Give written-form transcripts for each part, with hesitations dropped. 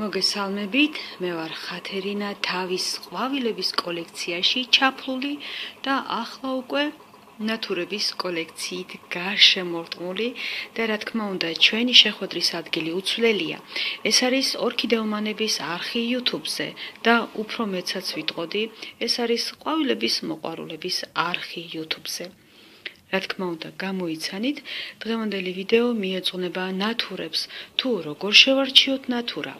მოგესალმებით, მე ვარ ხათერინა თავის ყვავილების კოლექციაში ჩაფლული და ახლა უკვე ნატურების კოლექციით გარშემორტყმული და რა თქმა უნდა ჩვენი შეხვედრის ადგილი უცვლელია. ეს არის ორქიდეომანების არხი YouTube-ზე და უფრო მეცაც ვიტყოდი, ეს არის ყვავილების მოყვარულების არხი YouTube-ზე. რა თქმა უნდა, გამოიცანით, დღევანდელი ვიდეო მიეძღვნება ნატურებს, თუ როგორ შევარჩიოთ ნატურა.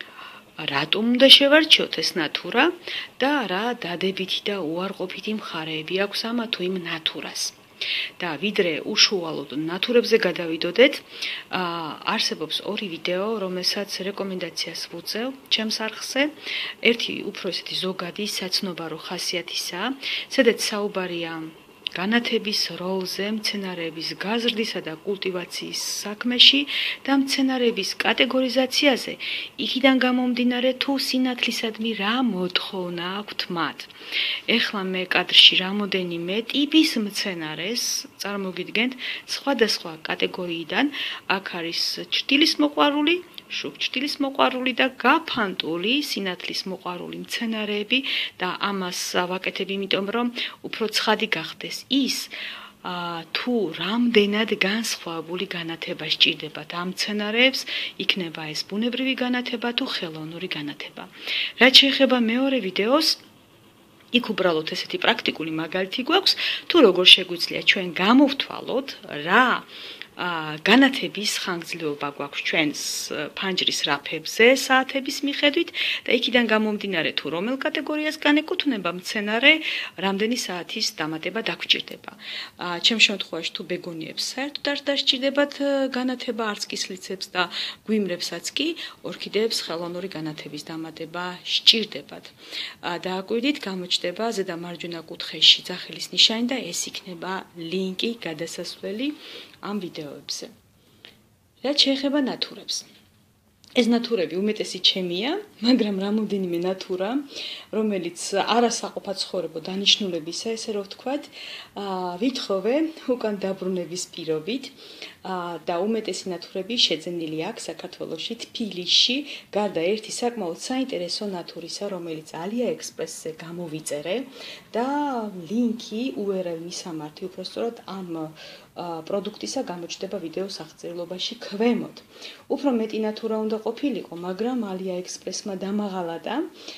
რატომ უნდა შევარჩიოთ ეს ნატურა და რა დადებითი და უარყოფითი მხარეები აქვს ამა თუ იმ ნატურას. და ვიდრე უშუალოდ ნატურებზე გადავიდოდეთ, არსებობს ორი ვიდეო, რომელსაც რეკომენდაციას ვუწევ ჩემს არხზე. ერთი უფრო ესეთი ზოგადი, საცნობარო ხასიათისაა, სადაც საუბარია განათების როლზე მცენარეების გაზრდისა და კულტივაციის საქმეში და მცენარეების კატეგორიზაციაზე, იქიდან გამომდინარე თუ სინათლისადმი რა მოთხოვნა აქვთ მათ. ეხლა მე კადრში რამოდენიმე ტიპის მცენარეს წარმოგიდგენთ სხვადასხვა კატეგორიიდან, აქ არის ჩრდილის მოყვარული, შუქჩრდილის მოყვარული და გაფანტული სინათლის მოყვარული მცენარეები და ამას ვაკეთებ იმიტომ, რომ უფრო ცხადი გახდეს ის, თუ რამდენად განსხვავებული განათება სჭირდებათ ამ მცენარეებს, იქნება ეს ბუნებრივი განათება თუ ხელოვნური განათება. რაც შეეხება მეორე ვიდეოს, იქ უბრალოდ ესეთი პრაქტიკული მაგალითი გვაქვს, თუ როგორ შეგვიძლია ჩვენ გამოვთვალოთ რა განათების ხანგრძლივობა გვაქვს ჩვენს ფანჯრის რაფებზე საათების მიხედვით და იქიდან გამომდინარე თუ რომელ კატეგორიას განეკუთვნება მცენარე, რამდენი საათის დამატება დაგვჭირდება. ჩემ შემთხვევაში თუ ბეგონიებს საერთოდ არ დასჭირდებათ განათება, არც კისლიცებს და გვიმრებსაც კი ორქიდეებს ხელოვნური განათების დამატება სჭირდებათ. დააკვირდით, გამოჩნდება ზედა მარჯვენა კუთხეში ძახილის ნიშანი და ეს იქნება ლინკი გადასასვლელი ამ ვიდეოებზე. რაც შეეხება ნატურებს. ეს ნატურები უმეტესი ჩემია, მაგრამ რამოდენიმე ნატურა, რომელიც არასაყოფა ცხოვრებო დანიშნულებისა, ესე რომ ვთქვათ, ვითხოვე უკან დაბრუნების პირობით და უმეტესი ნატურები შეძენილი აქვს საქართველოში, თბილისში, გარდა ერთი საკმაოდ საინტერესო ნატურისა, რომელიც AliExpress-ზე გამოვიწერე და ლინკი URL მისამართი უпростоრად ამ პროდუქტისა გამოჩნდება ვიდეოს აღწერილობაში ქვემოთ. უფრო მეტი ნატურა უნდა ყოფილიყო, მაგრამ AliExpress-მა დამაღალა და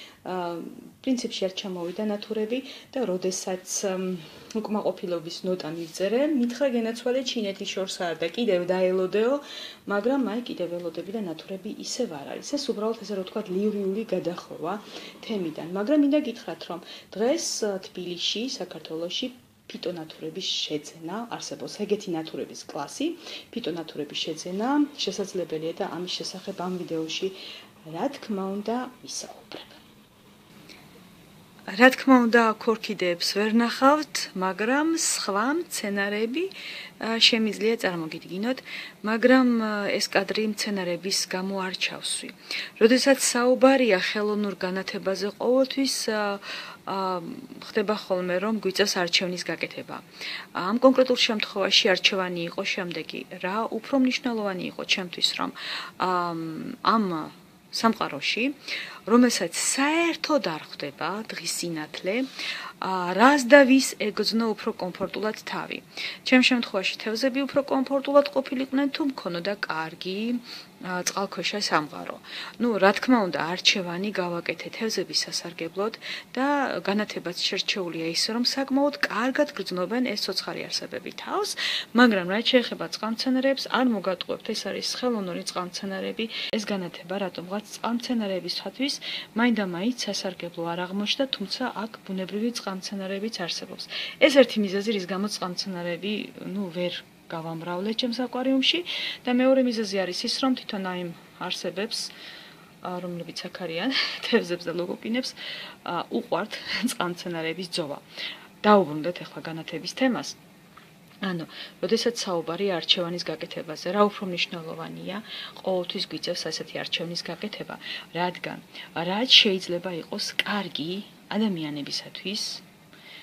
პრინციპში არ ჩამოვიდა ნატურები და როდესაც უკმაყოფილების ნოტა მივწერე, მითხრა გენაცვალე ჩინეთის შორს არ და კიდევ დაელოდეო, მაგრამ აი კიდევ ველოდები და ნატურები ისევ არ არის. ეს უბრალოდ ესე რომ ვთქვათ, ლირიული გადახრვა თემიდან, მაგრამ მინდა გითხრათ, რომ დღეს თბილისში, საქართველოში ფიტონატურების შეძენა, არსებობს ეგეთი ნატურების კლასი, ფიტონატურების შეძენა შესაძლებელია და ამის შესახებ ამ ვიდეოში რა თქმა უნდა ვისაუბრებ. რა თქმა უნდა, აქ ორქიდეებს ვერ ნახავთ, მაგრამ სხვა მცენარეები შემიძლია წარმოგიდგინოთ, მაგრამ ეს კადრი მცენარეების გამო არ ჩავსვი. როდესაც საუბარია ხელოვნურ განათებაზე, ყოველთვის ხდება ხოლმე, რომ გვიწევს არჩევნის გაკეთება. ამ კონკრეტულ შემთხვევაში არჩევანი იყო შემდეგი, რა უფრო მნიშვნელოვანი იყო ჩემთვის, რომ ამ სამყაროში, რომელსაც საერთოდ არ ხვდება დღის სინათლე, რას და ვის ეგრძნო უფრო კომფორტულად თავი. ჩემ შემთხვევაში თევზები უფრო კომფორტულად ყოფილიყვნენ, თუ მქონოდა კარგი წყალქვეშა სამყარო. რა თქმა უნდა, არჩევანი გავაკეთე თევზების სასარგებლოდ და განათებაც შერჩეულია ისე, რომ საკმაოდ კარგად გრძნობენ ეს ცოცხალი არსებები თავს, მაგრამ რაც შეეხება წყალმცენარეებს, არ მოგატყუებთ, ეს არის ხელოვნური წყალმცენარეები, ეს განათება რატომღაც წყალმცენარეებისთვის მაინდა-მაინც სასარგებლო არ აღმოჩნდა, თუმცა აქ ბუნებრივი წყალმცენარეებიც არსებობს. ეს ერთი მიზეზი, რის გამოც წყალმცენარეები ვერ გავამრავლეთ ჩემს აკვარიუმში და მეორე მიზეზი არის ის, რომ თვითონ აი არსებებს, რომლებიც აქ არიან, თევზებს და ლოგოკინებს, უყვართ წყალმცენარეების ძოვა. დაუბრუნდეთ ახლა განათების თემას. როდესაც საუბარია არჩევანის გაკეთებაზე, რა უფრო მნიშვნელოვანია, ყოველთვის გვიწევს ასეთი არჩევნის გაკეთება, რადგან რაც შეიძლება იყოს კარგი ადამიანებისათვის,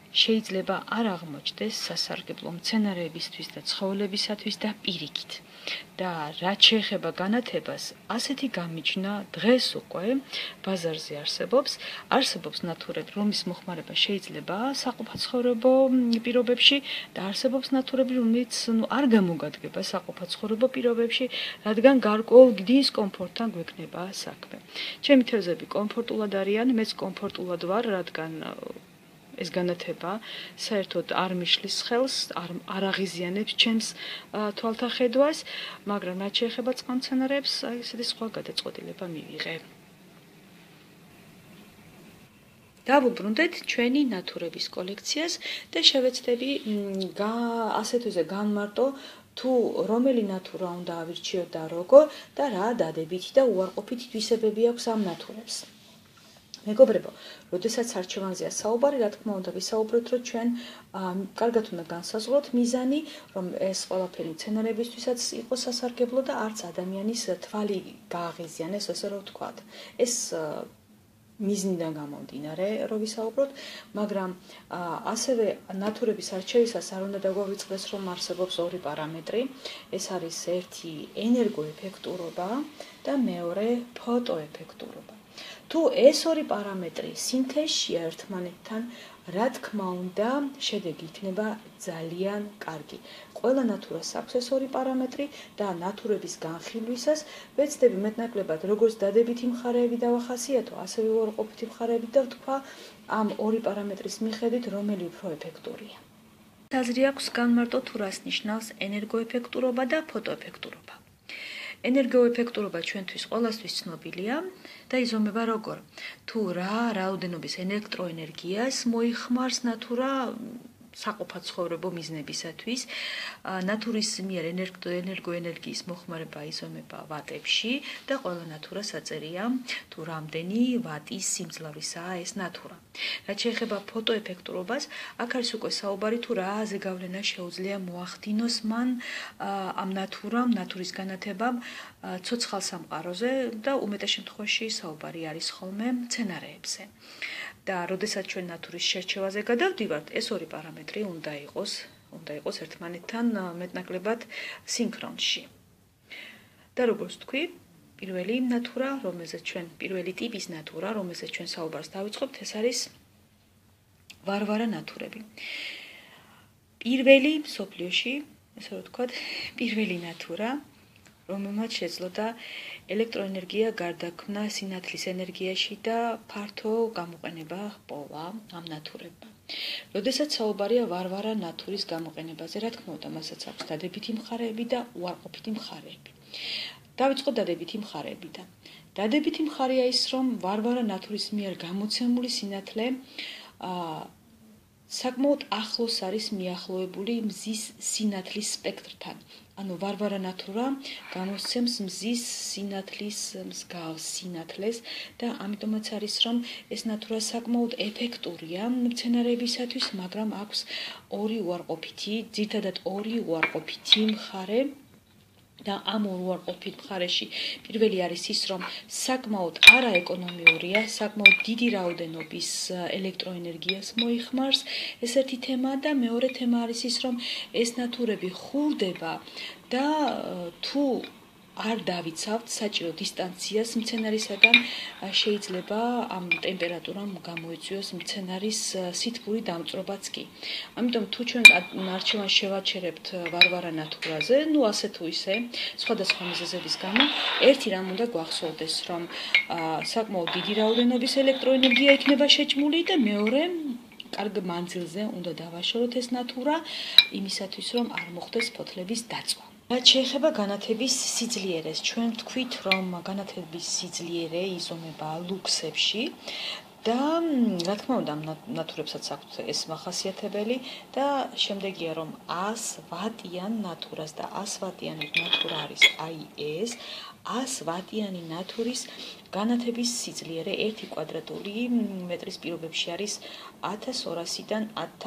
შეიძლება არ აღმოჩნდეს სასარგებლო მცენარეებისთვის და ცხოველებისათვის და პირიქით. და რაც შეეხება განათებას, ასეთი გამიჯნა დღეს უკვე ბაზარზე არსებობს ნათურები, რომლის მოხმარება შეიძლება საყოფაცხოვრებო პირობებში და არსებობს ნათურები, რომელიც არ გამოგადგება საყოფაცხოვრებო პირობებში, რადგან გარკვეულ გდის კომფორტთან გვექნება საქმე. ჩემი თევზები კომფორტულად არიან, მეც კომფორტულად ვარ, რადგან ეს განათება საერთოდ არ მიშლის ხელს, არ აღიზიანებს ჩემს თვალთახედვას, მაგრამ რაც შეეხება წყალმცენარეებს, ესეთი სხვა გადაწყვეტილება მივიღე. დავუბრუნდეთ ჩვენი ნათურების კოლექციას და შევეცდები ასეთზე განმარტო თუ რომელი ნათურა უნდა ავირჩიოთ და როგორ და რა დადებითი და უარყოფითი თვისებები აქვს ამ ნათურებს. მეგობრებო, როდესაც არჩევანზეა საუბარი, რა თქმა უნდა, ვისაუბროთ, რომ ჩვენ კარგად უნდა განსაზღვროთ მიზანი, რომ ეს ყველაფერი მცენარეებისთვისაც იყოს სასარგებლო და არც ადამიანის თვალი გააღიზიანეს, ასე რომ ვთქვათ. ეს მიზნიდან გამომდინარე, რომ ვისაუბროთ, მაგრამ ასევე ნათურების არჩევისას არ უნდა დაგვავიწყდეს, რომ არსებობს ორი პარამეტრი. ეს არის ერთი ენერგოეფექტურობა და მეორე ფოტოეფექტურობა. თუ ეს ორი პარამეტრი სინთეზშია ერთმანეთთან, რა თქმა უნდა, შედეგი იქნება ძალიან კარგი. ყველა ნათურას აქვს ეს ორი პარამეტრი და ნათურების განხილვისას ვეცდები მეტნაკლებად როგორც დადებითი მხარეები დავახასიათო, ასევე უარყოფითი მხარეები და ვთქვა ამ ორი პარამეტრის მიხედვით, რომელი უფრო ეფექტურია. აზრი აქვს განმარტო თუ რას ნიშნავს ენერგოეფექტურობა და ფოტოეფექტურობა. ენერგოეფექტურობა ჩვენთვის ყველასთვის ცნობილია და იზომება როგორ? თუ რა რაოდენობის ელექტროენერგიას მოიხმარს ნათურა საყოფაცხოვრებო მიზნებისათვის, ნათურის მიერ ენერგოენერგიის მოხმარება იზომება ვატებში და ყველა ნათურას აწერია თუ რამდენი ვატის სიმძლავრისაა ეს ნათურა. რაც შეეხება ფოტოეფექტურობას, აქ არის უკვე საუბარი თუ რა ზეგავლენა შეუძლია მოახდინოს მან ამ ნათურის განათებამ ცოცხალ სამყაროზე და უმეტეს შემთხვევაში საუბარი არის ხოლმე მცენარეებზე. და როდესაც ჩვენ ნათურის შერჩევაზე გადავდივართ, ეს ორი პარამეტრი უნდა იყოს ერთმანეთთან მეტნაკლებად სინქრონში. და როგორც თქვი, პირველი ტიპის ნათურა, რომელზეც ჩვენ საუბარს დავიწყობთ, ეს არის ვარვარა ნათურები. პირველი მსოფლიოში, ესე რომ ვთქვათ, პირველი ნათურა, რომელმაც შეძლო ელექტროენერგია გარდაქმნა სინათლის ენერგიაში და ფართო გამოყენება ჰპოვა ამ ნათურებმა. როდესაც საუბარია ვარვარა ნათურის გამოყენებაზე, რა თქმა უნდა, მასაც აქვს დადებითი მხარეები და უარყოფითი მხარეები. დავიწყოთ დადებითი მხარეებიდან. დადებითი მხარეა ის, რომ ვარვარა ნათურის მიერ გამოცემული სინათლე საკმაოდ ახლოს არის მიახლოებული მზის სინათლის სპექტრთან. ანუ ვარვარა ნათურა გამოსცემს მზის სინათლის მსგავს სინათლეს და ამიტომაც არის, რომ ეს ნათურა საკმაოდ ეფექტურია მცენარეებისათვის, მაგრამ აქვს ძირითადად ორი უარყოფითი მხარე. და ამ ორ უარყოფით მხარეში პირველი არის ის, რომ საკმაოდ არაეკონომიურია, საკმაოდ დიდი რაოდენობის ელექტროენერგიას მოიხმარს. ეს ერთი თემაა და მეორე თემა არის ის, რომ ეს ნათურები ხურდება და თუ არ დავიცავთ საჭირო დისტანციას მცენარისაგან, შეიძლება ამ ტემპერატურამ გამოიწვიოს მცენარის სითბური დამწვრობაც კი. ამიტომ თუ ჩვენ არჩევანს შევაჩერებთ ვარვარა ნათურაზე, ასე თუ ისე, სხვადასხვა მიზეზების გამო, ერთი რამ უნდა გვახსოვდეს, რომ საკმაოდ დიდი რაოდენობის ელექტროენერგია იქნება შეჭმული და მეორე კარგ მანძილზე უნდა დავაშოროთ ეს ნათურა, იმისათვის რომ არ მოხდეს ფოთლების დაწვა. რაც შეეხება განათების სიძლიერეს, ჩვენ ვთქვით, რომ განათების სიძლიერე იზომება ლუქსებში და რა თქმა უნდა, ნათურებსაც აქვთ ეს მახასიათებელი და შემდეგია, რომ 100 ვატიან ნათურას და 100 ვატიანი ნათურა არის აი ეს 100 ვატიანი ნათურის განათების სიძლიერე 1 კვადრატული მეტრის პირობებში არის 1200-დან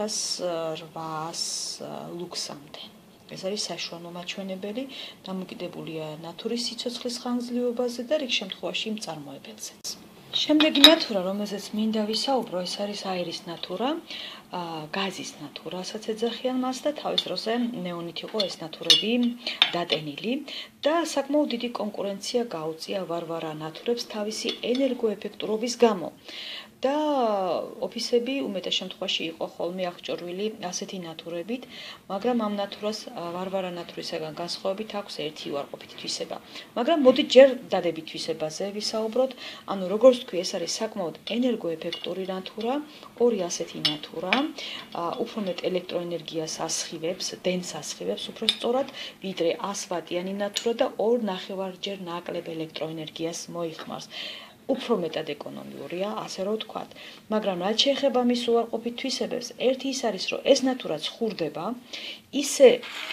1800 ლუქსამდე. ეს არის საშუალო მაჩვენებელი, დამოკიდებულია ნათურის სიცოცხლის ხანგრძლივობაზე და რიგ შემთხვევაში მწარმოებელზეც. შემდეგი ნათურა, რომელზეც მინდა ვისაუბრო, ეს არის აირის ნათურა. გაზის ნათურასაც ეძახიან მას და თავის დროზე ნეონით იყო ეს ნათურები დატენილი და საკმაოდ დიდი კონკურენცია გაუწია ვარვარა ნათურებს თავისი ენერგოეფექტურობის გამო. და ოფისები უმეტეს შემთხვევაში იყო ხოლმე აღჭურვილი ასეთი ნათურებით, მაგრამ ამ ნათურას ვარვარა ნათურისაგან განსხვავებით აქვს ერთი უარყოფითი თვისება. მაგრამ მოდით ჯერ დადებით თვისებაზე ვისაუბროთ, ანუ როგორც თქვი, ეს არის საკმაოდ ენერგოეფექტური ნათურა, ორი ასეთი ნათურა, უფრო მეტ ელექტროენერგიას ასხივებს, დენს ასხივებს უფრო სწორად, ვიდრე 100 ვატიანი ნათურა და 2.5-ჯერ ნაკლებ ელექტროენერგიას მოიხმარს. უფრო მეტად ეკონომიურია, ასე რომ ვთქვათ. მაგრამ რაც შეეხება მის უარყოფით თვისებებს, ერთი ის არის, რომ ეს ნათურა ხურდება, ისე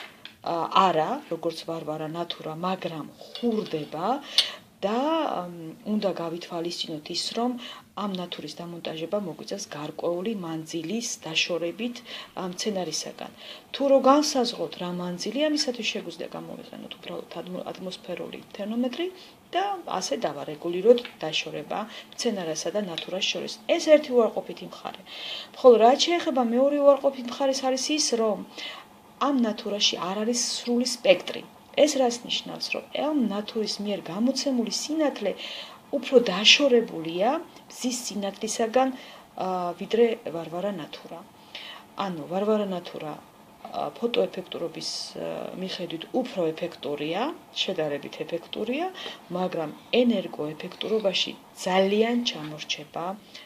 არა, როგორც ვარვარა ნათურა, მაგრამ ხურდება და უნდა გავითვალისწინოთ ის, რომ ამ ნათურის დამონტაჟება მოგვიწევს გარკვეული მანძილის დაშორებით მცენარისაგან. თუ რო განსაზღვროთ რა მანძილი, ამისათვის შეგვიძლია გამოვიყენოთ უბრალოდ ატმოსფერული თერმომეტრი და ასე დავარეგულიროთ დაშორება მცენარესა და ნათურას შორის. ეს ერთი უარყოფითი მხარე. ხოლო რაც შეეხება მეორე უარყოფითი მხარეს არის ის, რომ ამ ნათურაში არ არის სრული სპექტრი. ეს რას ნიშნავს, რომ ამ ნათურის მიერ გამოცემული სინათლე უფრო დაშორებულია მზის სინათლისაგან, ვიდრე ვარვარა ნათურა. ანუ ვარვარა ნათურა ფოტოეფექტურობის მიხედვით უფრო ეფექტურია, შედარებით ეფექტურია, მაგრამ ენერგოეფექტურობაში ძალიან ჩამორჩება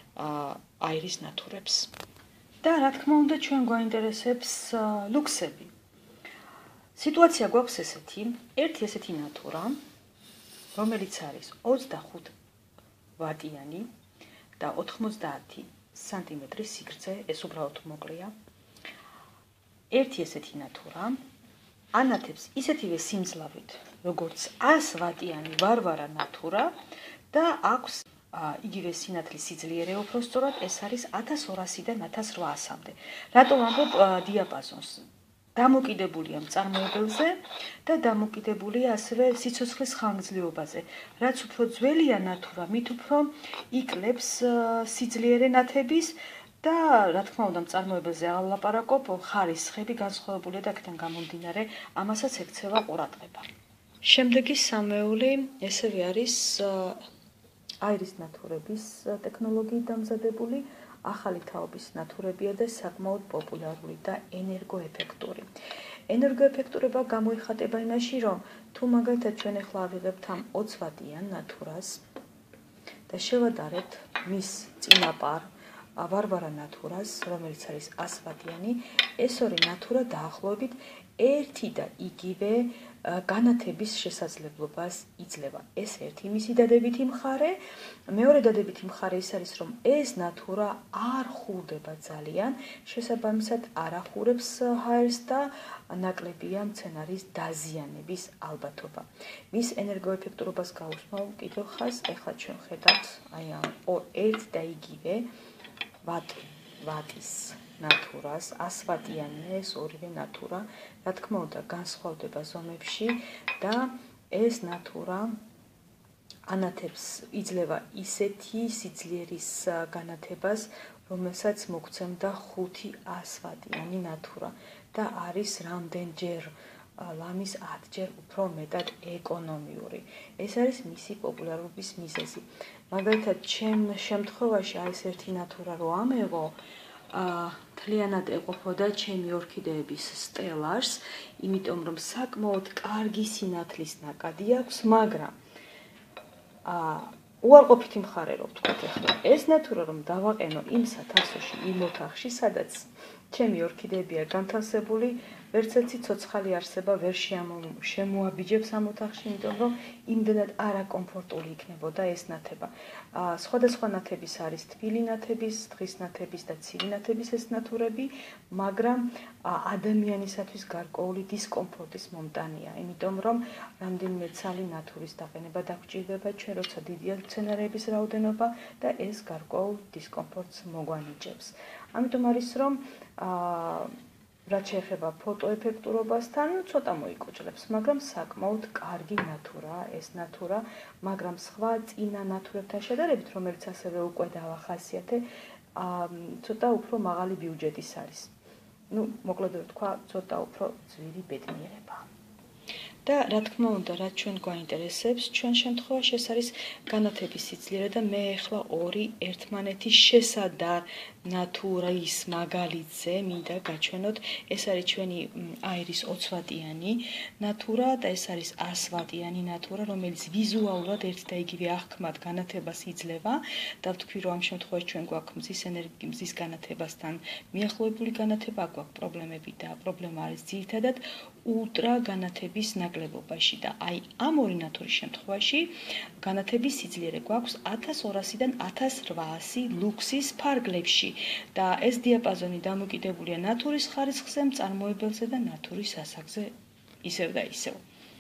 აირის ნათურებს. და რა თქმა უნდა, ჩვენ გვაინტერესებს ლუქსები. სიტუაცია გვაქვს ესეთი, ერთი ესეთი ნათურა, რომელიც არის 25 ვატიანი და 90 სანტიმეტრის სიგრძე, ეს უბრალოდ მოკლეა. ერთი ესეთი ნათურა ანათებს ისეთივე სიმძლავრით, როგორც 100 ვატიანი ვარვარა ნათურა და აქვს იგივე სინათლის სიძლიერე უფრო სწორად, ეს არის 1200-დან 1800-მდე. რატომ ამბობ დიაპაზონს? დამოკიდებულია მწარმოებელზე და დამოკიდებულია ასევე სიცოცხლის ხანგრძლივობაზე. რაც უფრო ძველია ნათურა, მით უფრო იკლებს სიძლიერე ნათების და რა თქმა უნდა მწარმოებელზე არ ვლაპარაკობ, ხარისხები განსხვავებულია და აქედან გამომდინარე, ამასაც ექცევა ყურადღება. შემდეგი სამეული ესევე არის აირის ნათურების ტექნოლოგიით დამზადებული ახალი თაობის ნათურებია და საკმაოდ პოპულარული და ენერგოეფექტური. ენერგოეფექტურობა გამოიხატება იმაში, რომ თუ მაგალითად ჩვენ ახლა ავიღებთ ამ 20 ვატიან ნათურას და შევადარებთ მის წინაპარ ვარვარა ნათურას, რომელიც არის 100 ვატიანი, ეს ორი ნათურა დაახლოებით ერთი და იგივე განათების შესაძლებლობას იძლევა. ეს ერთი მისი დადებითი მხარე. მეორე დადებითი მხარე ის არის, რომ ეს ნათურა არ ხურდება ძალიან, შესაბამისად არ ახურებს ჰაერს და ნაკლებია მცენარის დაზიანების ალბათობა. მის ენერგოეფექტურობას გავუსმავ კიდევ ხაზს, ეხლა ჩვენ ხედავთ აი ამ ერთ და იგივე ვატის ნათურას, 100 ვატიანია ეს ორივე ნათურა, რა თქმა უნდა განსხვავდება ზომებში და ეს ნათურა ანათებს იძლევა ისეთი სიძლიერის განათებას, რომელსაც მოგცემდა 500 ვატიანი ნათურა და არის რამდენჯერ ლამის 10ჯერ უფრო მეტად ეკონომიური. ეს არის მისი პოპულარობის მიზეზი. მაგალითად, ჩემ შემთხვევაში არის ერთი ნათურა რო ამეღო, თლიანად ეყოფოდა ჩემი ორქიდეების სტელარს, იმიტომ რომ საკმაოდ კარგი სინათლის ნაკადი აქვს, მაგრამ უარყოფითი მხარე რო ვთქვათ ახლა, ეს ნათურა რომ დავაყენო იმ სათავსოში, იმ ოთახში, სადაც ჩემი ორქიდეებია განთავსებული, ვერც ერთი ცოცხალი არსება ვერ შემოაბიჯებს ამ ოთახში, იმიტომ რომ იმდენად არაკომფორტული იქნებოდა ეს ნათება. სხვადასხვა ნათების არის თბილი ნათების, დღის ნათების და ცივი ნათების ეს ნათურები, მაგრამ ადამიანისათვის გარკვეული დისკომფორტის მომტანია, იმიტომ რომ რამდენიმე ცალი ნათურის დაყენება დაგვჭირდება ჩვენ, როცა დიდია მცენარეების რაოდენობა და ეს გარკვეულ დისკომფორტს მოგვანიჭებს. ამიტომ არის რომ რაც შეეხება ფოტოეფექტურობასთან, ცოტა მოიკოჭლებს, მაგრამ საკმაოდ კარგი ნათურაა ეს ნათურა, მაგრამ სხვა წინა ნათურებთან შედარებით, რომელიც ასევე უკვე დავახასიათე, ცოტა უფრო მაღალი ბიუჯეტის არის. მოკლედ ვთქვა, ცოტა უფრო ძვირი ბედნიერება. და რა თქმა უნდა, რაც ჩვენ გვაინტერესებს, ჩვენ შემთხვევაში ეს არის განათების სიძლიერე და მე ახლა ორი ერთმანეთის შესადარ ნატურის მაგალითზე მინდა გაჩვენოთ. ეს არის ჩვენი აირის 20 ვატიანი ნატურა და ეს არის 100 ვატიანი ნატურა, რომელიც ვიზუალურად ერთი და იგივე აღქმად განათებას იძლევა და ვთქვი, რომ ამ შემთხვევაში ჩვენ გვაქვს მზის განათებასთან მიახლოებული განათება, გვაქვს პრობლემები და პრობლემა არის ძირითადად ულტრა განათების ნაკლებობაში და აი ამ ორი ნატურის შემთხვევაში განათების სიძლიერე გვაქვს 1200-დან 1800 ლუქსის ფარგლებში და ეს დიაპაზონი დამოკიდებულია ნატურის ხარისხზე, მწარმოებელზე და ნატურის ასაკზე ისევ და ისევ.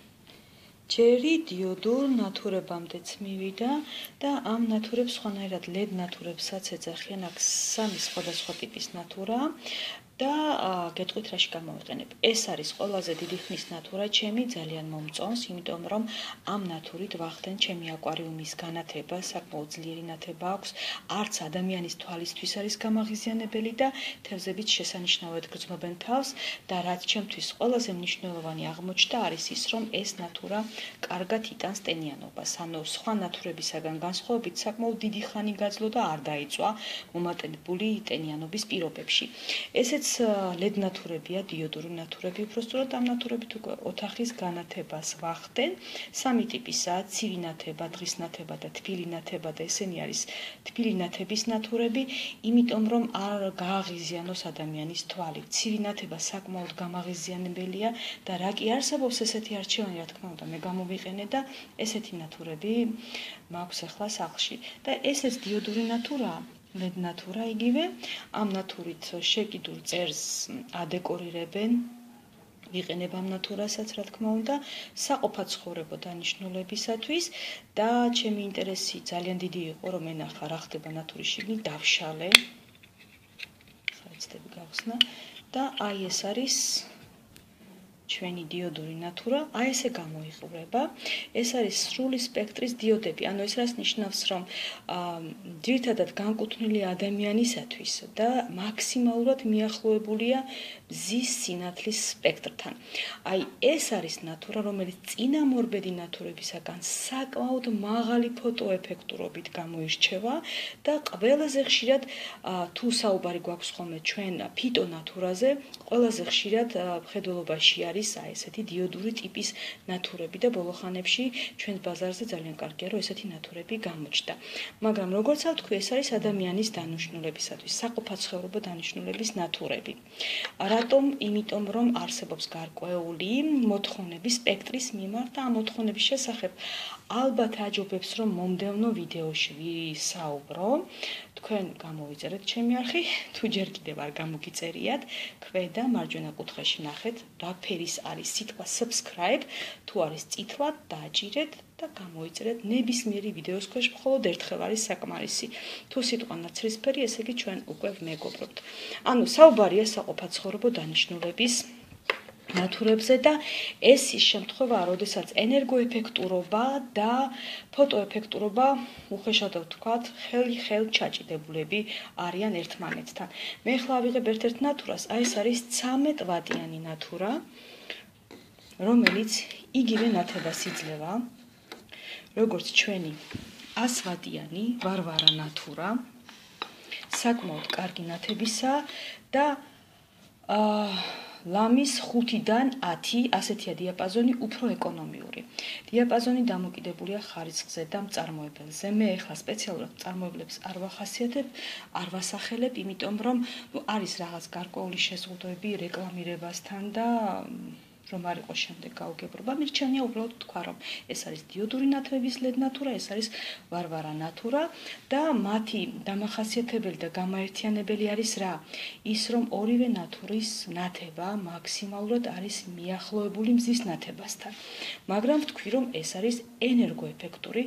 ჯერი დიოდურ ნატურებამდეც მივიდა და ამ ნატურებს სხვანაირად LED ნატურებსაც ეძახიან, აქ სამი სხვადასხვა ტიპის ნატურაა. და გეტყვით რაში გამოვიყენებ. ეს არის ყველაზე დიდი ხნის ნატურა ჩემი, ძალიან მომწონს, იმიტომ რომ ამ ნატურით ვახდენ ჩემი აკვარიუმის განათება, საკმაოდ ძლიერი ნათება აქვს, არც ადამიანის თვალისთვის არის გამაღიზიანებელი და თევზებიც შესანიშნავად გრძნობენ თავს და რაც ჩემთვის ყველაზე მნიშვნელოვანი აღმოჩნდა არის ის, რომ ეს ნატურა კარგად იტანს ტენიანობას. ანუ სხვა ნატურებისაგან განსხვავებით საკმაოდ დიდი ხანი გაძლო და არ დაიწვა მომატებული ტენიანობის პირობებში. ესეც LED ნატურებია, დიოდური ნატურები, უბრალოდ ამ ნატურებით უკვე ოთახის განათებას ვახდენ. სამი ტიპისაა: ცივი ნათება, დღის ნათება და თბილი ნათება და ესენი არის თბილი ნათების ნატურები, იმიტომ რომ არ გააღიზიანოს ადამიანის თვალი. ცივი ნათება საკმაოდ გამაღიზიანებელია და რა კი არსებობს ესეთი არჩევანი, რა თქმა უნდა, მე გამოვიყენე და ესეთი ნატურები მაქვს ახლა სახლში. და ესეც დიოდური ნატურაა. LED ნატურა იგივე, ამ ნატურით შეკიდულ წერს ადეკორირებენ, ვიყენებ ამ ნატურასაც, რა თქმა უნდა, საყოფა ცხოვრება დანიშნულებისათვის და ჩემი ინტერესი ძალიან დიდი იყო, რომ ენახა რა ხდება ნატურის შიგნით, დავშალე. ხარისხები გავხსნა და აი ეს არის ჩვენი დიოდური ნატურა, აი ესე გამოიყურება. ეს არის სრული სპექტრის დიოდები. ანუ ეს რას ნიშნავს, რომ ძირითადად განკუთვნილი ადამიანისათვის და მაქსიმალურად მიახლოებულია მზის სინათლის სპექტრთან. აი ეს არის ნატურა, რომელიც წინამორბედი ნატურებისაგან საკმაოდ მაღალი ფოტოეფექტურობით გამოირჩევა და ყველაზე ხშირად თუ საუბარი გვაქვს ხოლმე ჩვენ ფიტონატურაზე, ყველაზე ხშირად მხედველობაში არის აი ესეთი დიოდური ტიპის ნატურები და ბოლოხანებში ჩვენ ბაზარზე ძალიან კარგია, რომ ესეთი ნატურები გამოჩნდა. მაგრამ როგორც ვთქვი, ეს არის ადამიანის დანიშნულებისათვის, საყოფაცხოვრებო დანიშნულების ნატურები. რატომ? იმიტომ რომ არსებობს გარკვეული მოთხოვნები სპექტრის მიმართ და ამ მოთხოვნების შესახებ ალბათ აჯობებს, რომ მომდევნო ვიდეოში ვისაუბრო. თქვენ გამოვიწერეთ ჩემი არხი, თუ ჯერ კიდევ არ გამოგიწერიათ, ქვედა მარჯვენა კუთხეში ნახეთ, რა ფერის არის სიტყვა subscribe, თუ არის წითლად, დააჭირეთ და გამოიწერეთ ნებისმიერი ვიდეოს ქვეშ მხოლოდ ერთხელ არის საკმარისი. თუ სიტყვა ნაცრისფერი, ესე იგი ჩვენ უკვე ვმეგობრობთ. ანუ საუბარია საყოფაცხოვრებო დანიშნულების ნატურებზე და ეს ის შემთხვევაა, როდესაც ენერგოეფექტურობა და ფოტოეფექტურობა, უხეშად ვთქვათ, ხელ ჩაჭიდებულები არიან ერთმანეთთან. მე ახლა ავიღებ ერთ-ერთ ნატურას, აი ეს არის 13 ვატიანი ნატურა, რომელიც იგივე ნათებას იძლევა, როგორც ჩვენი 100 ვატიანი ვარვარა ნატურა, საკმაოდ კარგი ნათებისა და ლამის 5-დან 10 ასეთია დიაპაზონი, უფრო ეკონომიური. დიაპაზონი დამოკიდებულია ხარისხზე და მწარმოებელზე. მე ახლა სპეციალურად მწარმოებლებს არ ვახასიათებ, არ ვასახელებ, იმიტომ რომ არის რაღაც გარკვეული შეზღუდვები რეკლამირებასთან და რომ არ იყოს შემდეგ გაუგებრობა, მირჩენია უბრალოდ თქვა, რომ ეს არის დიოდური ნათების LED ნატურა, ეს არის ვარვარა ნატურა და მათი დამახასიათებელი და გამაერთიანებელი არის რა? ის რომ ორივე ნატურის ნათება მაქსიმალურად არის მიახლოებული მზის ნათებასთან. მაგრამ ვთქვი, რომ ეს არის ენერგოეფექტური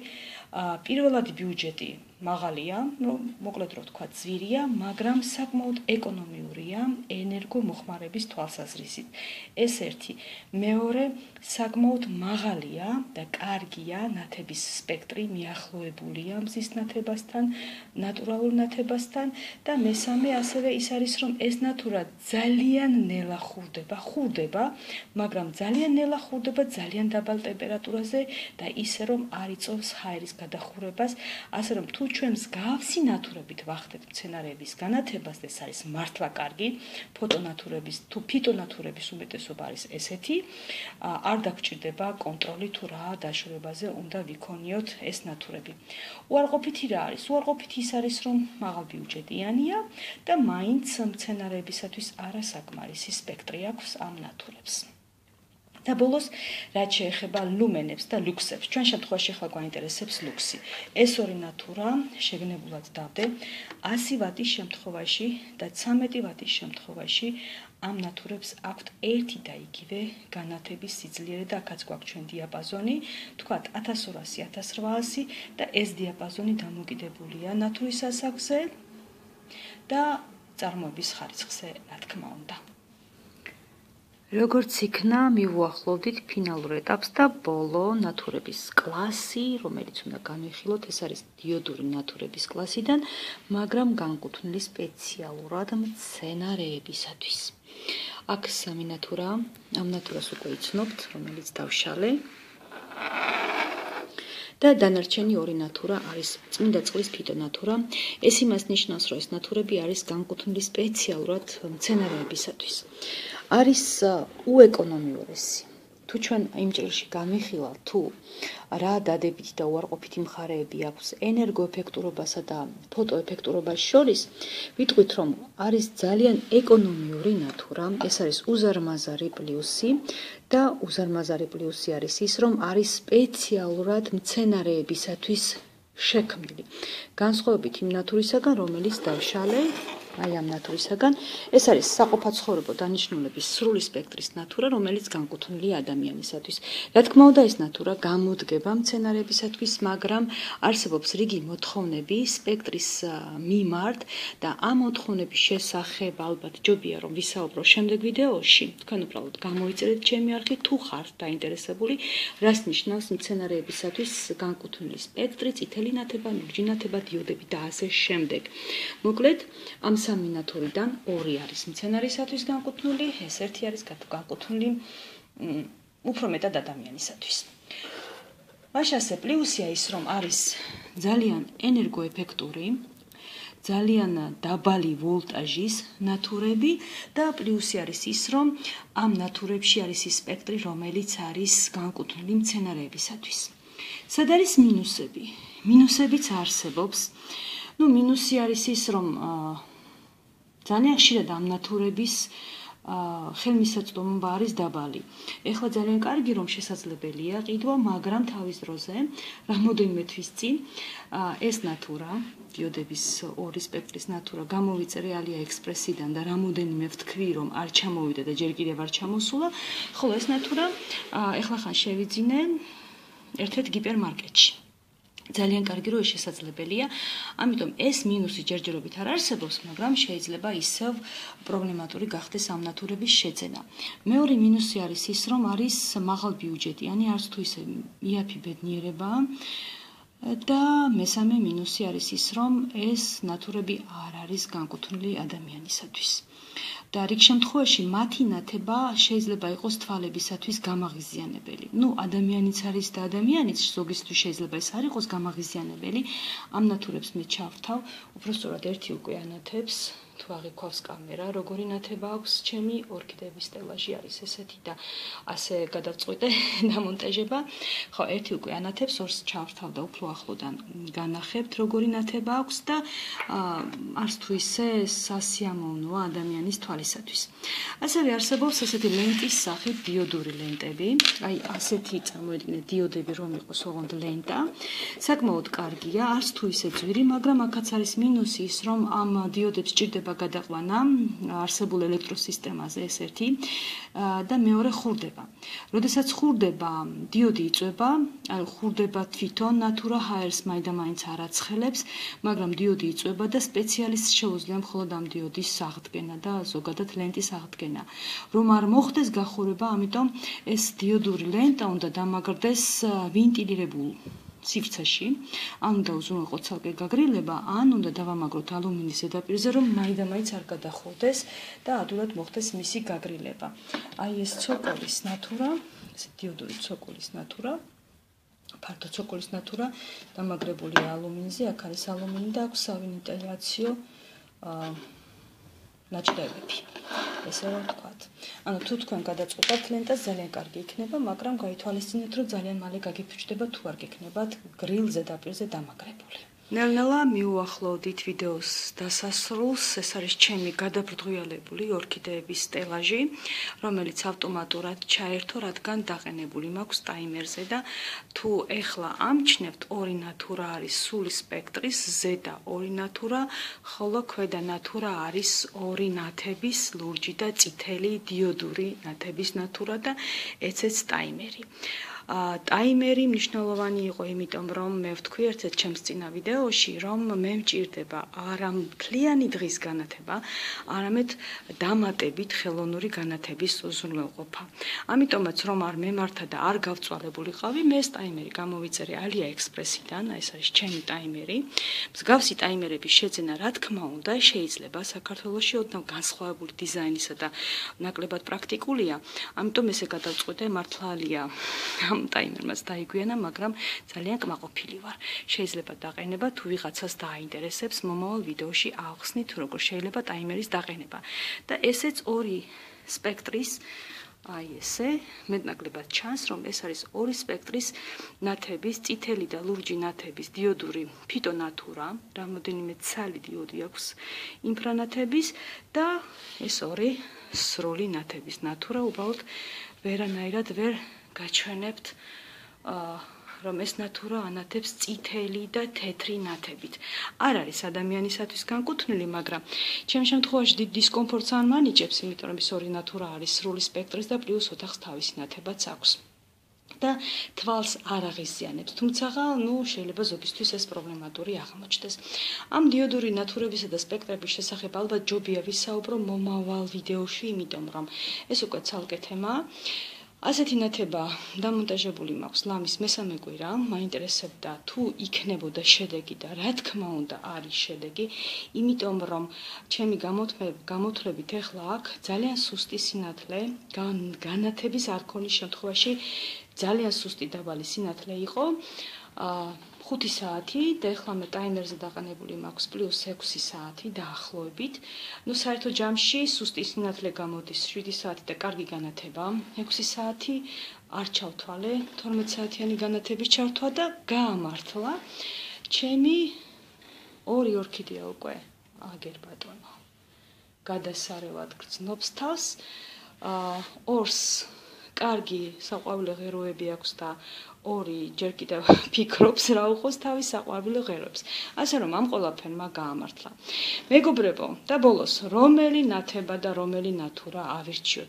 პირველადი ბიუჯეტი მაღალია, მოკლედ რო თქვა, ძვირია, მაგრამ საკმაოდ ეკონომიურია ენერგომოხმარების თვალსაზრისით. ეს ერთი. მეორე, საკმაოდ მაღალია და კარგია ნათების სპექტრი, მიახლოებულია მზის ნათებასთან, ნატურალურ ნათებასთან და მესამე ასევე ის არის, რომ ეს ნატურა ძალიან ნელა ხურდება, მაგრამ ძალიან ნელა ხურდება ძალიან დაბალ ტემპერატურაზე და ისე რომ არ იწვევს ჰაერის გადახურებას, ასე რომ თუ ჩვენ მსგავსი ნატურებით ვახდეთ მცენარეების განათებას, ეს არის მართლა კარგი, ფოტონატურების თუ ფიტონატურების უმეტესობა არის ესეთი, არ დაგჭირდება კონტროლი თუ რა დაშორებაზე უნდა ვიქონიოთ ეს ნატურები. უარყოფითი რა არის? უარყოფითი ის არის, რომ მაღალბიუჯეტიანია და მაინც მცენარეებისათვის არასაკმარისი სპექტრი აქვს ამ ნატურებს. და ბოლოს, რაც შეეხება ლუმენებს და ლუქსებს, ჩვენ შემთხვევაში ახლა გვაინტერესებს ლუქსი. ეს ორი ნატურა შეგნებულად დავდე 100 ვატის შემთხვევაში და 13 ვატის შემთხვევაში ამ ნატურებს აქვთ ერთი და იგივე განათების სიძლიერე და აქაც გვაქვს ჩვენ დიაპაზონი, თქვათ 1200-1800 და ეს დიაპაზონი დამოკიდებულია ნატურის ასაკზე და წარმოების ხარისხზე, რა თქმა უნდა. როგორც იქნა, მივუახლოვდით ფინალურ ეტაპს და ბოლო ნატურების კლასი, რომელიც უნდა განვიხილოთ, ეს არის დიოდური ნატურების კლასიდან, მაგრამ განკუთვნილი სპეციალურად მცენარეებისათვის. აქ სამი ნატურაა, ამ ნატურას უკვე იცნობთ, რომელიც დავშალე. და დანარჩენი ორი ნატურა არის წმინდა წყლის ფიტონატურა. ეს იმას ნიშნავს, რომ ეს ნატურები არის განკუთვნილი სპეციალურად მცენარეებისათვის. არის უეკონომიურესი. თუ ჩვენ იმ ჭრილში განვიხილავთ, თუ რა დადებითი და უარყოფითი მხარეები აქვს ენერგოეფექტურობასა და ფოტოეფექტურობას შორის, ვიტყვით, რომ არის ძალიან ეკონომიური ნატურა, ეს არის უზარმაზარი პლუსი და უზარმაზარი პლუსი არის ის, რომ არის სპეციალურად მცენარეებისათვის შექმნილი. განსხვავებით იმ ნატურისაგან, რომელიც დავშალე, აი ამ ნატურისაგან, ეს არის საყოფაცხოვრებო დანიშნულების სრული სპექტრის ნატურა, რომელიც განკუთვნილია ადამიანისათვის. რა თქმა უნდა, ეს ნატურა გამოდგება მცენარეებისათვის, მაგრამ არსებობს რიგი მოთხოვნები სპექტრის მიმართ და ამ მოთხოვნების შესახებ ალბათ ჯობია რომ ვისაუბრო შემდეგ ვიდეოში. თქვენ უბრალოდ გამოიწერეთ ჩემი არხი, თუ ხართ დაინტერესებული, რას ნიშნავს მცენარეებისათვის განკუთვნილი სპექტრი, წითელი ნათება, ლურჯი ნათება, დიოდები და ასე შემდეგ. მოკლედ, ამ სამი ნატურიდან ორი არის მცენარისათვის განკუთვნილი, ეს ერთი არის განკუთვნილი უფრო მეტად ადამიანისათვის. მაშასე პლუსია ის, რომ არის ძალიან ენერგოეფექტური, ძალიან დაბალი ვოლტაჟის ნატურები და პლუსი არის ის, რომ ამ ნატურებში არის ის სპექტრი, რომელიც არის განკუთვნილი მცენარეებისათვის. სად არის მინუსები? მინუსებიც არსებობს. მინუსი არის ის, რომ ძალიან ხშირად ამ ნატურების ხელმისაწვდომობა არის დაბალი. ეხლა ძალიან კარგი რომ შესაძლებელია ყიდვა, მაგრამ თავის დროზე, რამოდენიმე თვის წინ ეს ნატურა, დიოდების ორი სპექტრის ნატურა გამოვიწერე AliExpress-იდან და რამოდენიმე ვთქვი რომ არ ჩამოვიდა და ჯერ კიდევ არ ჩამოსულა, ხოლო ეს ნატურა ეხლა ხან შევიძინე ერთ-ერთ ჰიპერმარკეტში. ძალიან კარგი რომ ეს შესაძლებელია, ამიტომ ეს მინუსი ჯერჯერობით არ არსებობს, მაგრამ შეიძლება ისევ პრობლემატური გახდეს ამ ნატურების შეძენა. მეორე მინუსი არის ის, რომ არის მაღალბიუჯეტიანი, არც თუ ისე იაფი ბედნიერებაა. და მესამე მინუსი არის ის, რომ ეს ნატურები არ არის განკუთვნილი ადამიანისათვის. და რიგ შემთხვევაში მათი ნათება შეიძლება იყოს თვალებისათვის გამაღიზიანებელი. ადამიანიც არის და ადამიანიც ზოგისთვის შეიძლება ეს არ იყოს გამაღიზიანებელი. ამ ნატურებს მე ჩავრთავ, უბრალოდ ერთი უკვე ანათებს, თუ აღიქვავს კამერა, როგორი ნათება აქვს ჩემი ორქიდეების სტელაჟი არის ესეთი და ასე გადავწყვიტე დამონტაჟება. ხო, ერთი უკვე ანათებს, ორს ჩავრთავ და უფრო ახლოდან განახებთ, როგორი ნათება აქვს და არც თუ ისე სასიამოვნოა ადამიანის თვალისათვის. ასევე არსებობს ესეთი ლენტის სახით დიოდური ლენტები, აი ასეთი წარმოიდგინეთ დიოდები რომ იყოს ოღონდ ლენტა. საკმაოდ კარგია, არც თუ ისე ძვირი, მაგრამ აქაც არის მინუსი ის, რომ ამ დიოდებს სჭირდება ხდება გადაყვანა არსებულ ელექტროსისტემაზე ეს ერთი და მეორე ხურდება. როდესაც ხურდება, დიოდი იწვება, ხურდება თვითონ ნატურა ჰაერს მაინდა-მაინც არ აცხელებს, მაგრამ დიოდი იწვება და სპეციალისტს შეუძლია მხოლოდ ამ დიოდის აღდგენა და ზოგადად ლენტის აღდგენა. რომ არ მოხდეს გახურება, ამიტომ ეს დიოდური ლენტა უნდა დამაგრდეს ვენტილირებულ სივრცეში, ან უნდა უზრუნველყოთ ცალკე გაგრილება, ან უნდა დავამაგროთ ალუმინის ზედაპირზე, რომ მაინდა-მაინც არ გადახურდეს და ადვილად მოხდეს მისი გაგრილება. აი ეს ცოკოლის ნატურა, ეს დიოდური ცოკოლის ნატურა, ფართო ცოკოლის ნატურა დამაგრებულია ალუმინზე, აქ არის ალუმინი და აქვს სავენტილიაციო ნაჭრევები. ესე რომ ვთქვათ. ანუ თუ თქვენ გადაწყვეტთ ლენტას ძალიან კარგი იქნება, მაგრამ გაითვალისწინეთ, რომ ძალიან მალე გაგიფუჭდება თუ არ გექნებათ გრილ ზედაპირზე დამაგრებული. ნელ-ნელა მიუახლოვდით ვიდეოს დასასრულს, ეს არის ჩემი გადაბრდღიალებული ორქიდეების სტელაჟი, რომელიც ავტომატურად ჩაერთო, რადგან დაყენებული მაქვს ტაიმერზე და თუ ეხლა ამჩნევთ, ორი ნატურა არის სული სპექტრის, ზედა ორი ნატურა, ხოლო ქვედა ნატურა არის ორი ნათების, ლურჯი და წითელი დიოდური ნათების ნატურა და ეცეც ტაიმერი. ტაიმერი მნიშვნელოვანი იყო, იმიტომ რომ მე ვთქვი ერთ-ერთ ჩემს წინა ვიდეოში, რომ მე მჭირდება არა მთლიანი დღის განათება, არამედ დამატებით ხელოვნური განათების უზრუნველყოფა. ამიტომაც რომ არ მემართა და არ გავწვალებულიყავი, მე ეს ტაიმერი გამოვიწერე AliExpress-იდან, ეს არის ჩემი ტაიმერი. მსგავსი ტაიმერების შეძენა, რა თქმა უნდა, შეიძლება საქართველოში ოდნავ განსხვავებული დიზაინისა და ნაკლებად პრაქტიკულია, ამიტომ ესე გადავწყვიტე მართლია ამ ტაიმერმაც დაიგვიანა, მაგრამ ძალიან კმაყოფილი ვარ. შეიძლება დაყენება, თუ ვიღაცას დააინტერესებს, მომავალ ვიდეოში ავხსნით, როგორ შეიძლება ტაიმერის დაყენება. და ესეც ორი სპექტრის, აი ესე, მეტნაკლებად ჩანს, რომ ეს არის ორი სპექტრის ნათების, წითელი და ლურჯი ნათების დიოდური ფიტონატურა, რამოდენიმე ცალი დიოდი აქვს ინფრანათების და ეს ორი სრული ნათების ნატურა, უბრალოდ ვერანაირად ვერ გაჩვენებთ, რომ ეს ნატურა ანათებს წითელი და თეთრი ნათებით. არ არის ადამიანისათვის განკუთვნილი, მაგრამ ჩემ შემთხვევაში დიდ დისკომფორტს არ მანიჭებს, იმიტომ რომ ეს ორი ნატურა არის სრული სპექტრის და პლუს ოთახს თავისი ნათებაც აქვს. და თვალს არ აღიზიანებს, თუმცა, შეიძლება ზოგისთვის ეს პრობლემატური აღმოჩნდეს. ამ დიოდური ნატურებისა და სპექტრების შესახებ ალბათ ჯობია ვისაუბრო მომავალ ვიდეოში, იმიტომ რომ ეს უკვე ცალკე თემაა. ასეთი ნათება დამონტაჟებული მაქვს ლამის მესამე კვირა, მაინტერესებდა თუ იქნებოდა შედეგი და რა თქმა უნდა არის შედეგი, იმიტომ რომ ჩემი გამოთვლებით ეხლა აქ ძალიან სუსტი სინათლე, განათების არ ქონის შემთხვევაში ძალიან სუსტი დაბალი სინათლე იყო, 5 საათი და ეხლა მე ტაიმერზე დაყენებული მაქვს პლუს 6 საათი დაახლოებით. საერთო ჯამში სუსტი სინათლე გამოდის 7 საათი და კარგი განათება, 6 საათი არ ჩავთვალე, 12 საათიანი განათების ჩართვა და გაამართლა. ჩემი ორი ორქიდეა უკვე აგერ ბატონო. გადასარევად გრძნობს თავს, ორს კარგი საყვავილე ღეროები აქვს და ორი ჯერ კიდევ ფიქრობს რა უხოს თავის საყვავილე ღეროებს. ასე რომ ამ ყველაფერმა გაამართლა. მეგობრებო, და ბოლოს რომელი ნათება და რომელი ნატურა ავირჩიოთ?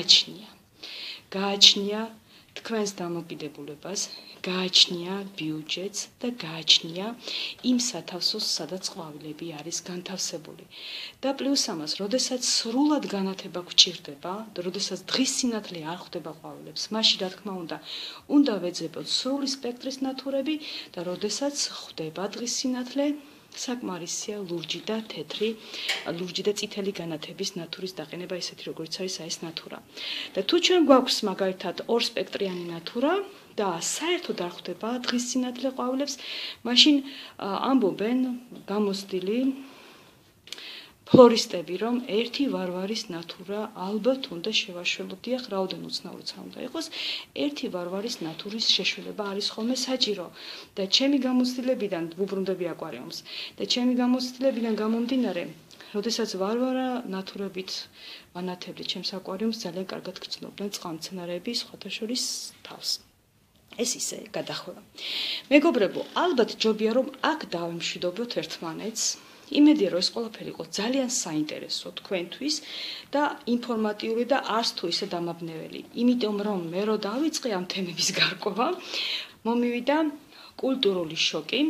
გააჩნია თქვენს დამოკიდებულებას, გააჩნია ბიუჯეტს და გააჩნია იმ სათავსოს, სადაც ყვავილები არის განთავსებული. და პლუს ამას, როდესაც სრულად განათება გჭირდება, როდესაც დღის სინათლე არ ხვდება ყვავილებს, მაშინ რა თქმა უნდა ვეძებოთ სრული სპექტრის ნატურები და როდესაც ხვდება დღის სინათლე, საკმარისია ლურჯი და თეთრი, ლურჯი და წითელი განათების ნატურის დაყენება, ისეთი როგორც არის ეს ნატურა. და თუ ჩვენ გვაქვს მაგალითად ორსპექტრიანი ნატურა და საერთოდ არ ხვდება დღის სინათლე ყვავილებს, მაშინ ამბობენ გამოცდილი ფლორისტები, რომ ერთი ვარვარის ნატურა ალბათ უნდა შევაშველოთ, დიახ, რაოდენ უცნაურიც არ უნდა იყოს, ერთი ვარვარის ნატურის შეშველება არის ხოლმე საჭირო. და ჩემი გამოცდილებიდან ვუბრუნდები აკვარიუმს. და ჩემი გამოცდილებიდან გამომდინარე, როდესაც ვარვარა ნატურებით ვანათებდი ჩემს აკვარიუმს, ძალიან კარგად გრძნობდნენ წყალმცენარეები, სხვათა შორის თავს. ეს ისე გადახვევა. მეგობრებო, ალბათ ჯობია რომ აქ დავიმშვიდობოთ ერთმანეთს. იმედია, რომ ეს ყველაფერი იყო ძალიან საინტერესო თქვენთვის და ინფორმატიული და არც თუ ისე დამაბნეველი. იმიტომ რომ მე რო დავიწყე ამ თემების გარკვევა, მომივიდა კულტურული შოკი.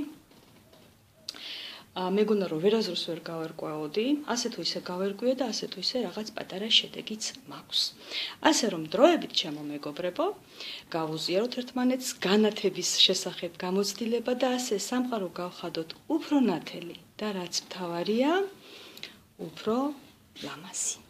მეგონა რომ ვერაზრს ვერ გავერკვეოდი, ასე თუ ისე გავერკვიე და ასე თუ ისე რაღაც პატარა შედეგიც მაქვს. ასე რომ დროებით ჩემო მეგობრებო, გავუზიაროთ ერთმანეთს განათების შესახებ გამოცდილება და ასე სამყარო გავხადოთ უფრო ნათელი და რაც მთავარია, უფრო ლამაზი.